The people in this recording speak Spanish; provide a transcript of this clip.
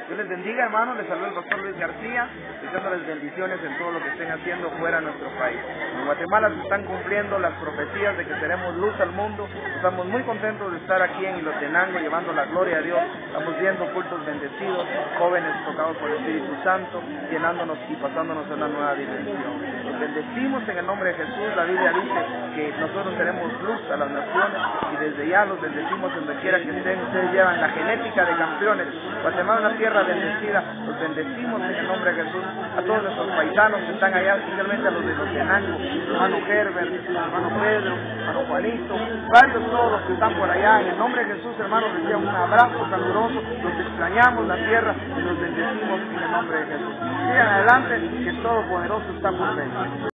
Dios les bendiga, hermanos. Les saluda el pastor Luis García, deseándoles bendiciones en todo lo que estén haciendo fuera de nuestro país. En Guatemala se están cumpliendo las profecías de que seremos luz al mundo. Estamos muy contentos de estar aquí en Ilotenango llevando la gloria a Dios. Estamos viendo cultos bendecidos, jóvenes tocados por el Espíritu Santo, llenándonos y pasándonos a una nueva dimensión. Los bendecimos en el nombre de Jesús. La Biblia dice que nosotros tenemos luz a las naciones y desde ya los bendecimos donde quiera que estén. Ustedes llevan la genética de campeones. Guatemala es una tierra bendecida. Los bendecimos en el nombre de Jesús. A todos nuestros paisanos que están allá, especialmente a los de Ilotenango, hermano Herbert, hermano Pedro, hermano Juanito, varios todos los que están por allá. En el nombre de Jesús, hermanos, les envío un abrazo caluroso. Los extrañamos la tierra y los bendecimos en el nombre de Jesús. Sigan adelante, que el Todopoderoso está por venir.